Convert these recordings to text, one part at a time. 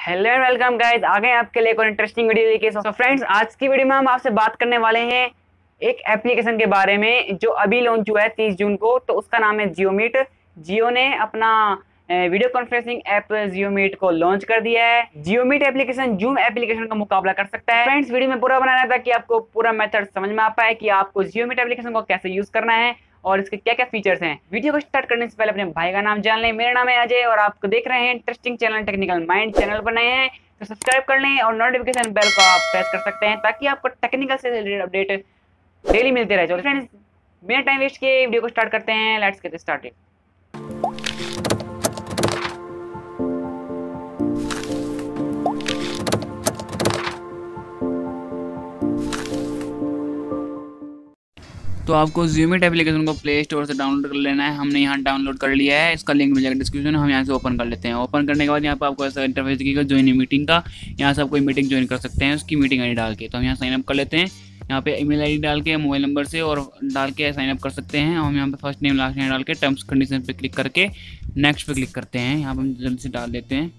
Hello and welcome guys, आ गए आपके लिए एक और इंटरेस्टिंग वीडियो लेके। सो फ्रेंड्स, आज की वीडियो में हम आपसे बात करने वाले हैं एक एप्लीकेशन के बारे में जो अभी लॉन्च हुआ है 30 जून को। तो उसका नाम है जियो मीट। जियो ने अपना video conferencing app Jio Meet को लॉन्च कर दिया है। Jio Meet application Zoom application का मुकाबला कर सकता है। फ्रेंड्स, वीडियो में पूरा बनाना है ताकि आपको पूरा मेथड समझ में आ पाए कि आपको जियो मीट एप्लीकेशन को कैसे यूज करना है और इसके क्या क्या फीचर्स हैं। वीडियो को स्टार्ट करने से पहले अपने भाई का नाम जान लें। मेरा नाम है अजय और आपको देख रहे हैं interesting channel Technical Mind. Channel पर नए हैं तो सब्सक्राइब कर लें और नोटिफिकेशन बेल को आप प्रेस कर सकते हैं ताकि आपको टेक्निकल से रिलेटेड अपडेट डेली मिलते रहे। चलो फ्रेंड्स, बिना टाइम वेस्ट किए वीडियो को स्टार्ट करते हैं। Let's get started. तो आपको जियो मीट एप्लीकेशन को प्ले स्टोर से डाउनलोड कर लेना है। हमने यहाँ डाउनलोड कर लिया है, इसका लिंक मिलेगा डिस्क्रिप्शन में। हम यहाँ से ओपन कर लेते हैं। ओपन करने के बाद यहाँ पर आपको ऐसा इंटरफेस दिखेगा ज्वाइन मीटिंग का। यहाँ से आप कोई मीटिंग ज्वाइन कर सकते हैं उसकी मीटिंग आईडी डाल के। तो हम यहाँ साइनअप कर लेते हैं। यहाँ पे ईमेल आईडी डाल के मोबाइल नंबर से और डाल के साइनअप कर सकते हैं। हम यहाँ पे फर्स्ट नेम लास्ट नेम डाल के टर्म्स कंडीशन पे क्लिक करके नेक्स्ट पे क्लिक करते हैं। यहाँ पर हम जल्दी से डाल देते हैं।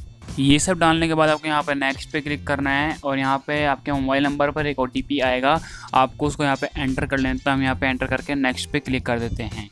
ये सब डालने के बाद आपको यहाँ पे नेक्स्ट पे क्लिक करना है और यहाँ पे आपके मोबाइल नंबर पर एक OTP आएगा, आपको उसको यहाँ पे एंटर कर लेना। तो हम यहाँ पे एंटर करके नेक्स्ट पे क्लिक कर देते हैं।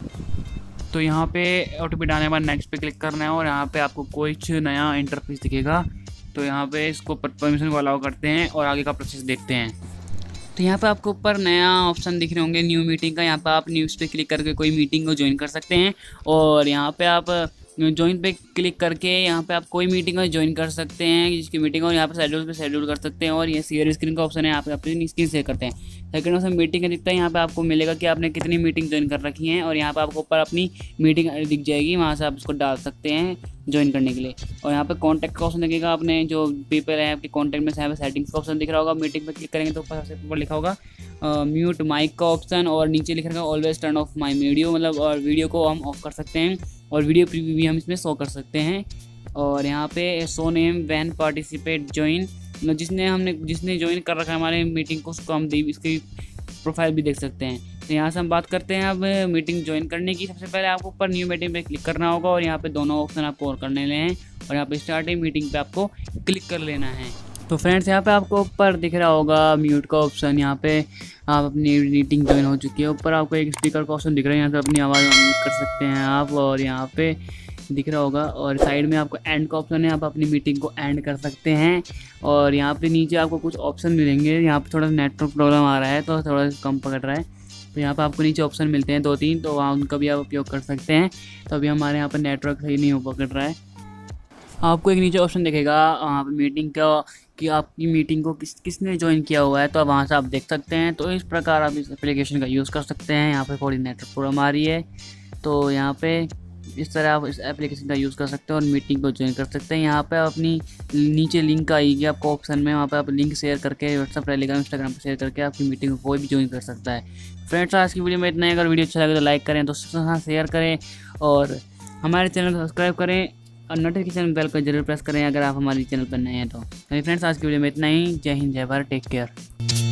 तो यहाँ पे OTP डालने के बाद नेक्स्ट पे क्लिक करना है और यहाँ पे आपको कुछ नया इंटरफेस दिखेगा। तो यहाँ पे इसको परमिशन को अलाउ करते हैं और आगे का प्रोसेस देखते हैं। तो यहाँ पे आपको ऊपर नया ऑप्शन दिख रहे होंगे न्यू मीटिंग का। यहाँ पे आप न्यूज़ पे क्लिक करके कोई मीटिंग को ज्वाइन कर सकते हैं और यहाँ पे आप ज्वाइन पे क्लिक करके यहाँ पे आप कोई मीटिंग को ज्वाइन कर सकते हैं जिसकी मीटिंग हो। यहाँ पे शेड्यूल कर सकते हैं और ये शेयर स्क्रीन का ऑप्शन है, यहाँ पे अपनी स्क्रीन शेयर करते हैं। सेकंड ऑप्शन मीटिंग का दिखता है। यहाँ पे आपको मिलेगा कि आपने कितनी मीटिंग ज्वाइन कर रखी हैं और यहाँ पे आपको ऊपर अपनी मीटिंग दिख जाएगी, वहाँ से आप उसको डाल सकते हैं ज्वाइन करने के लिए। और यहाँ पे कॉन्टैक्ट का ऑप्शन दिखेगा, आपने जो पीपल है आपके कॉन्टैक्ट में। यहाँ पे सेटिंग्स का ऑप्शन दिख रहा होगा। मीटिंग पे क्लिक करेंगे तो ऊपर सबसे ऊपर लिखा होगा म्यूट माइक का ऑप्शन और नीचे लिखा होगा always turn off my video, मतलब और वीडियो को हम ऑफ कर सकते हैं और वीडियो प्रीव्यू भी हम इसमें शो कर सकते हैं। और यहाँ पे show name when participate join, मतलब जिसने ज्वाइन कर रखा है हमारे मीटिंग को उसको हम इसकी प्रोफाइल भी देख सकते हैं। तो यहाँ से हम बात करते हैं अब मीटिंग ज्वाइन करने की। सबसे पहले आपको ऊपर न्यू मीटिंग पे क्लिक करना होगा और यहाँ पे दोनों ऑप्शन आपको और करने लेने हैं और यहाँ पे स्टार्ट मीटिंग पे आपको क्लिक कर लेना है। तो फ्रेंड्स, यहाँ पे आपको ऊपर दिख रहा होगा म्यूट का ऑप्शन। यहाँ पे आप अपनी मीटिंग ज्वाइन हो चुकी है। ऊपर आपको एक स्पीकर का ऑप्शन दिख रहा है, यहाँ से अपनी आवाज़ म्यूट कर सकते हैं आप। और यहाँ पे दिख रहा होगा और साइड में आपको एंड का ऑप्शन है, आप अपनी मीटिंग को एंड कर सकते हैं। और यहाँ पे नीचे आपको कुछ ऑप्शन मिलेंगे। यहाँ पे थोड़ा नेटवर्क प्रॉब्लम आ रहा है तो थोड़ा कम पकड़ रहा है। तो यहाँ पे आपको नीचे ऑप्शन मिलते हैं 2-3, तो वहाँ उनका भी आप उपयोग कर सकते हैं। तो अभी हमारे यहाँ पर नेटवर्क सही नहीं हो पकड़ रहा है। आपको एक नीचे ऑप्शन दिखेगा वहाँ पर मीटिंग का कि आपकी मीटिंग को किसने ज्वाइन किया हुआ है, तो वहाँ से आप देख सकते हैं। तो इस प्रकार आप इस एप्लीकेशन का यूज़ कर सकते हैं। यहाँ पे थोड़ी नेटवर्क प्रॉब्लम आ रही है तो यहाँ पे इस तरह आप इस एप्लीकेशन का यूज़ कर सकते हैं और मीटिंग को ज्वाइन कर सकते हैं। यहाँ पे अपनी नीचे लिंक आएगी आपको ऑप्शन में, वहाँ पे आप लिंक शेयर करके व्हाट्सएप, टेलीग्राम, इंस्टाग्राम पर शेयर करके आपकी मीटिंग को कोई भी ज्वाइन कर सकता है। फ्रेंड्स, आज की वीडियो में इतना ही। अगर वीडियो अच्छा लगे तो लाइक करें, दोस्तों के साथ शेयर करें और हमारे चैनल को सब्सक्राइब करें और नोटिफिकेशन बेल को जरूर प्रेस करें अगर आप हमारे चैनल पर नए हैं तो। फ्रेंड्स, आज की वीडियो में इतना ही। जय हिंद, जय भारत, टेक केयर।